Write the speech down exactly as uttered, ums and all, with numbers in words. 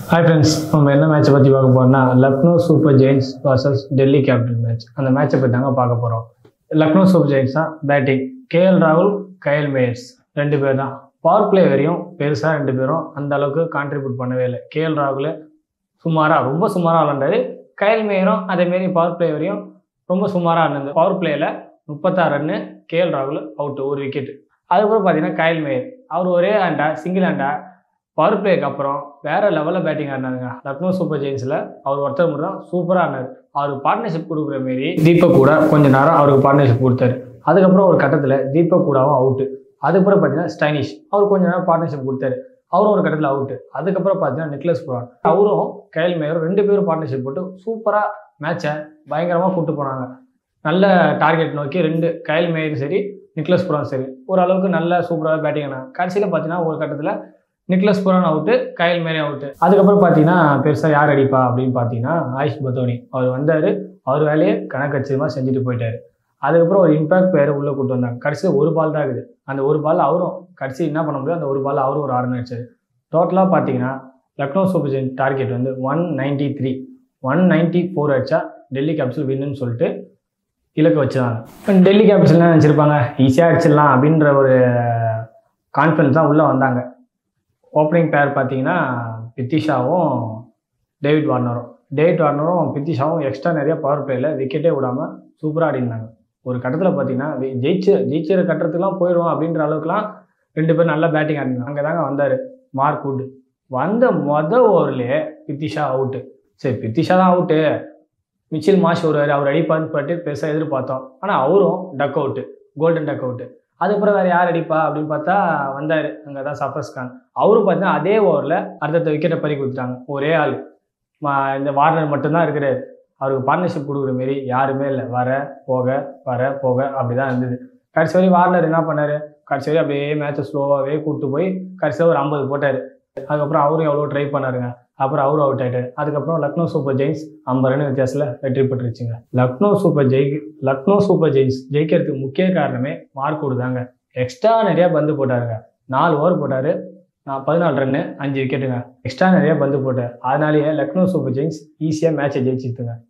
Hi friends, நம்ம என்ன மேட்சை பற்றி பார்க்க போறோம்னா Lucknow super giants vs Delhi capital match. அந்த மேட்சை பற்றி தாங்க பார்க்க போகிறோம். லக்னோ சூப்பர் ஜெயின்ஸ் தான் பேட்டிங். கேஎல் ராகுல், கயல் மேயர்ஸ் ரெண்டு பேர் தான். பவர் பிளே வரையும் பெருசாக ரெண்டு பேரும் அந்த அளவுக்கு கான்ட்ரிபியூட் பண்ணவே இல்லை. கேஎல் ராகுல் சுமாராக ரொம்ப சுமாராக விளாண்டாரு. கயல் மேயரும் அதேமாரி பவர் பிளே வரையும் ரொம்ப சுமாராக இருந்தது. பவர் பிளேயில் முப்பத்தாறு ரன்னு, கேஎல் ராகுல் அவுட்டு, ஒரு விக்கெட்டு. அதுக்கப்புறம் பார்த்தீங்கன்னா கயல் மேயர் அவர் ஒரே ஆண்டா சிங்கிள் ஆண்டா பவர் பிளேக்கு அப்புறம் வேறு லெவலில் பேட்டிங் ஆடினாருங்க. லக்னோ சூப்பர் ஜெயின்ஸில் அவர் ஒருத்தர் மட்டும் தான் சூப்பராக ஆடினார். அவருக்கு பார்ட்னர்ஷிப் கொடுக்குற மாரி தீபக் கூட கொஞ்ச நேரம் அவருக்கு பார்ட்னர்ஷிப் கொடுத்தாரு. அதுக்கப்புறம் ஒரு கட்டத்தில் தீபக் கூடாவும் அவுட்டு. அதுக்கப்புறம் பார்த்தீங்கன்னா ஸ்டைனிஷ் அவர் கொஞ்ச நேரம் பார்ட்னர்ஷிப் கொடுத்தாரு. அவரும் ஒரு கட்டத்தில் அவுட்டு. அதுக்கப்புறம் பார்த்தீங்கன்னா நிக்லஸ் புரான் அவரும் கயல் மேயரும் ரெண்டு பேரும் பார்ட்னர்ஷிப் போட்டு சூப்பராக மேட்சை பயங்கரமாக கூப்பிட்டு போனாங்க. நல்ல டார்கெட் நோக்கி ரெண்டு கயல் மேயரும் சரி நிக்லஸ் புரான் சரி ஓரளவுக்கு நல்ல சூப்பராக பேட்டிங் ஆனாங்க. கடைசியில் பார்த்தீங்கன்னா ஒரு கட்டத்தில் Nicholas Pooran out, Kyle Mayer out. அதுக்கப்புறம் பார்த்தீங்கன்னா பெருசாக யார் அடிப்பா அப்படின்னு பார்த்தீங்கன்னா ஆயுஷ் பத்தோனி அவர் வந்தார். அவர் வேலையை கணக்கச்சிதமாக செஞ்சுட்டு போயிட்டார். அதுக்கப்புறம் ஒரு இம்பாக்ட் பேர் உள்ளே கூப்பிட்டு வந்தாங்க. கடைசியில் ஒரு பால் தான் இருக்குது. அந்த ஒரு பால் அவரும் கடைசி என்ன பண்ண முடியும், அந்த ஒரு பால் அவரும் ஒரு ஆறு அடிச்சார். டோட்டலாக பார்த்தீங்கன்னா லக்னோ சூப்பர் ஜெயின்ஸ் டார்கெட் வந்து one ninety three one ninety four அடிச்சா டெல்லி கேபிட்டல் வின்னுன்னு சொல்லிட்டு இலக்கு வச்சுருவாங்க. இப்போ டெல்லி கேபிட்டல் என்ன நினச்சிருப்பாங்க, ஈஸியாக அடிச்சிடலாம் அப்படின்ற ஒரு கான்ஃபிடன்ஸ் தான் உள்ளே வந்தாங்க. ஓப்பனிங் பேர் பார்த்தீங்கன்னா பித்திஷாவும் டேவிட் வார்னரும் டேவிட் வார்னரும் பித்திஷாவும் எக்ஸ்ட்ரா நிறைய பவர் பிளேயில் விக்கெட்டே விடாமல் சூப்பராக ஆடினாங்க. ஒரு கட்டத்தில் பார்த்தீங்கன்னா ஜெயிச்சு ஜெயிச்சிற கட்டத்துக்குலாம் போயிடுவோம் அப்படின்ற அளவுக்குலாம் ரெண்டு பேரும் நல்லா பேட்டிங் ஆடினாங்க. அங்கே தாங்க வந்தார் மார்க் வுட். வந்த மொதல் ஓவர்லேயே பித்திஷா அவுட்டு. சரி பித்திஷா தான் அவுட்டு, மிச்சில் மாஷ் வருவார் அவர் அடிப்பான்னு பட்டு பெருசாக எதிர்பார்த்தோம். ஆனால் அவரும் duck out, golden duck out. அதுக்கப்புறம் வேறு யார் அடிப்பா அப்படின்னு பார்த்தா வந்தார் அங்கே தான் சஃபர்ஸ் கான். அவரும் பார்த்தீங்கன்னா அதே ஓவரில் அடுத்தடுத்த விக்கெட்டை பறி கொடுத்துட்டாங்க. ஒரே ஆள் இந்த வார்னர் மட்டும்தான் இருக்கிறாரு. அவருக்கு பார்ட்னர்ஷிப் கொடுக்குற மாரி யாருமே இல்லை. வர போக வர போக அப்படி தான் இருந்தது. கடைசி வரை வார்னர் என்ன பண்ணார், கடைசி வரை அப்படியே மேட்சை ஸ்லோவாகவே கூப்பிட்டு போய் கடைசியாக ஒரு ஐம்பது போட்டார். அதுக்கப்புறம் அவரும் எவ்வளோ ட்ரை பண்ணாருங்க. அப்புறம் அவரும் அவுட் ஆகிட்டார். அதுக்கப்புறம் லக்னோ சூப்பர் ஜெயின்ஸ் ஐம்பது ரன் வித்தியாசத்தில் வெற்றி பெற்றுச்சுங்க. லக்னோ சூப்பர் ஜெயி லக்னோ சூப்பர் ஜெயின்ஸ் ஜெயிக்கிறதுக்கு முக்கிய காரணமே மார்க் வுட் தாங்க. எக்ஸ்ட்ரா நிறையா பந்து போட்டாருங்க. நாலு ஓவர் போட்டார், நான் பதினாலு ரன்னு அஞ்சு விக்கெட்டுங்க. எக்ஸ்ட்ரா நிறையா பந்து போட்டார். அதனாலேயே லக்னோ சூப்பர் ஜெயின்ஸ் ஈஸியாக மேட்சை ஜெயிச்சுட்டுங்க.